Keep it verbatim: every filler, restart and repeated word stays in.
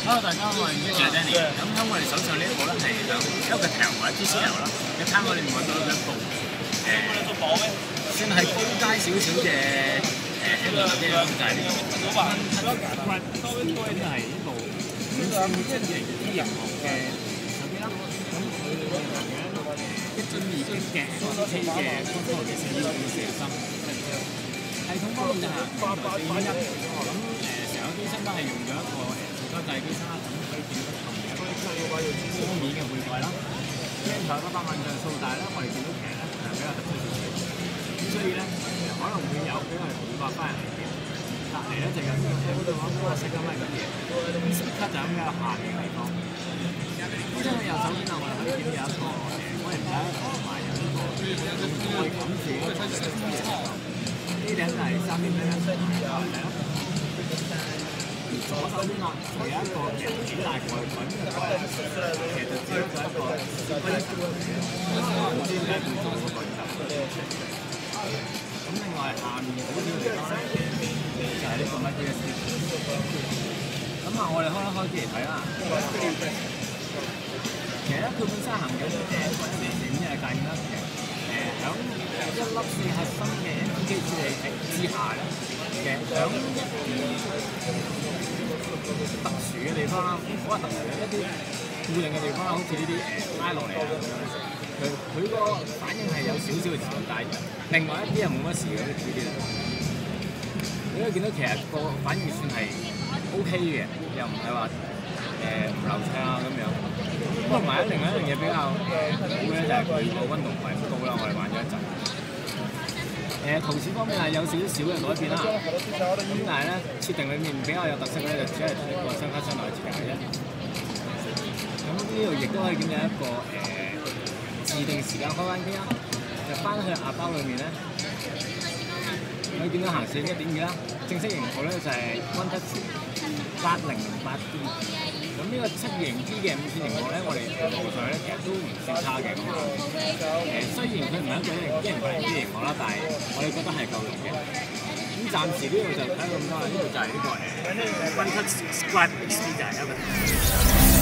Hello，大家好，我係 Danny。咁喺我哋手上呢一部咧係響一個平台 T C L 啦。你睇我哋揾到一部誒，算係高階少少嘅誒 Apple 手機啦，就係呢個 OnePlus Squad 應該都係一部五寸即係二零 D 屏幕嘅手機啦。咁佢裏面嘅一樽二 G 嘅 Quad-Core 嘅 Quad-Core 嘅 C P U 四十三。系統方面就係八八點一，咁誒成個機身都係用咗一個誒塑膠製機身啦，咁可以見到後面一個光面嘅背蓋啦。鏡頭一百萬像素，但係咧我哋見到其實咧係比較突出少少，咁所以咧可能會有比較五百翻嚟嘅。隔離咧就有呢個聽到講嗰個色咁嘅嘢，色卡就咁嘅下面嘅地方。咁即係右手邊啊，我哋可以見到有一個誒光源帶同埋有呢個可以冚住嗰個七色嘅石頭。呢頂就係三點零一寸嘅大屏啦。左手邊啊，仲有一個其實幾大蓋蓋嘅蓋，其實就只不過一個小規格嘅，唔知點解會裝個蓋頭。咁另外下面好少嘅地方咧，就係呢個 micro S D。咁啊，我哋開一開機嚟睇啦。其實咧，佢本身行緊嘅一個一零四五嘅界面啦，其實誒響一粒四核心嘅 M P K 處理器之下咧，其實響一啲特殊嘅地方啦，唔好話特殊嘅一啲固定嘅地方啦，好似呢啲誒拉落嚟啊咁樣，佢佢個反應係有少少嘅自動帶，另外一啲又冇乜事嘅呢啲咧。你可以見到其實個反應算係 O K 嘅，又唔係話誒唔流暢啊咁樣。不過同埋另外一樣嘢比較誒好嘅咧，就係佢個溫度唔係好高啦，我哋玩咗一陣。誒圖示方面係有少少嘅改變啦，咁但係咧設定裏面比較有特色咧，就只係一個雙卡雙待設定嘅啫。咁呢度亦都可以見到一個誒、呃、自定時間開關機啦，就翻去鴨包裏面咧，可以見到行四一點二啦，正式型號咧就係 OnePlus八零零八 D。咁呢個七二零 G 嘅五寸屏幕咧，我哋路上咧其實都唔算差嘅咁啊。誒雖然佢唔係一個一零八零 G 屏幕啦，但係我哋覺得係夠用嘅。咁暫時呢度就睇到咁多啦，呢度就係呢個誒 OnePlus Squad X D 就係一個。